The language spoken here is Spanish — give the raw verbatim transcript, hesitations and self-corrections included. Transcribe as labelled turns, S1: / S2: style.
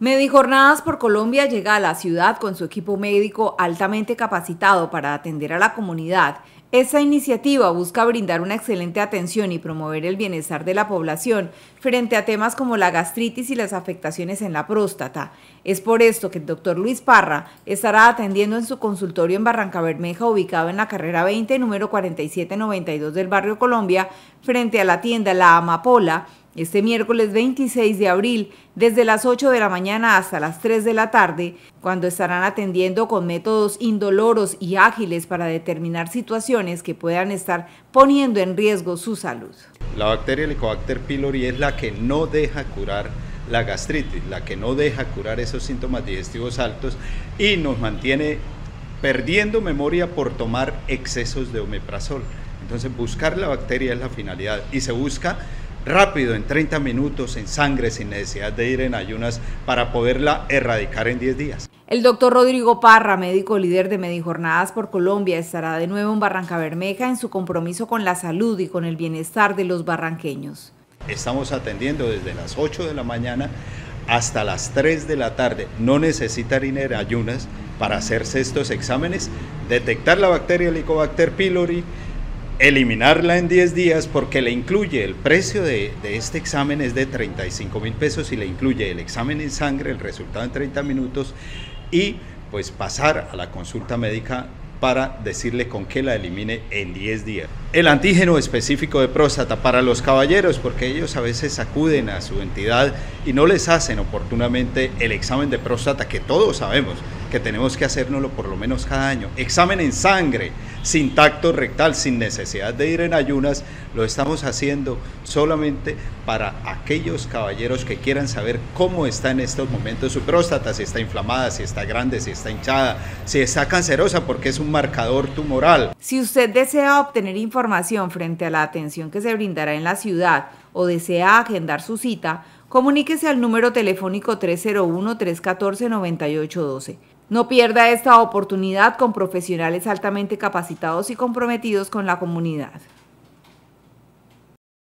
S1: Medijornadas por Colombia llega a la ciudad con su equipo médico altamente capacitado para atender a la comunidad. Esta iniciativa busca brindar una excelente atención y promover el bienestar de la población frente a temas como la gastritis y las afectaciones en la próstata. Es por esto que el doctor Luis Parra estará atendiendo en su consultorio en Barrancabermeja, ubicado en la carrera veinte, número cuarenta y siete noventa y dos del barrio Colombia, frente a la tienda La Amapola, este miércoles veintiséis de abril, desde las ocho de la mañana hasta las tres de la tarde, cuando estarán atendiendo con métodos indoloros y ágiles para determinar situaciones que puedan estar poniendo en riesgo su salud.
S2: La bacteria Helicobacter pylori es la que no deja curar la gastritis, la que no deja curar esos síntomas digestivos altos y nos mantiene perdiendo memoria por tomar excesos de omeprazol. Entonces buscar la bacteria es la finalidad y se busca rápido, en treinta minutos, en sangre, sin necesidad de ir en ayunas, para poderla erradicar en diez días.
S1: El doctor Rodrigo Parra, médico líder de Medijornadas por Colombia, estará de nuevo en Barrancabermeja en su compromiso con la salud y con el bienestar de los barranqueños.
S2: Estamos atendiendo desde las ocho de la mañana hasta las tres de la tarde. No necesitan ir en ayunas para hacerse estos exámenes, detectar la bacteria Helicobacter pylori, eliminarla en diez días, porque le incluye el precio de, de este examen es de treinta y cinco mil pesos y le incluye el examen en sangre, el resultado en treinta minutos y pues pasar a la consulta médica para decirle con qué la elimine en diez días. El antígeno específico de próstata para los caballeros, porque ellos a veces acuden a su entidad y no les hacen oportunamente el examen de próstata, que todos sabemos que tenemos que hacérnoslo por lo menos cada año. Examen en sangre, sin tacto rectal, sin necesidad de ir en ayunas, lo estamos haciendo solamente para aquellos caballeros que quieran saber cómo está en estos momentos su próstata, si está inflamada, si está grande, si está hinchada, si está cancerosa, porque es un marcador tumoral.
S1: Si usted desea obtener información frente a la atención que se brindará en la ciudad o desea agendar su cita, comuníquese al número telefónico tres cero uno, tres uno cuatro, nueve ocho uno dos. No pierda esta oportunidad con profesionales altamente capacitados y comprometidos con la comunidad.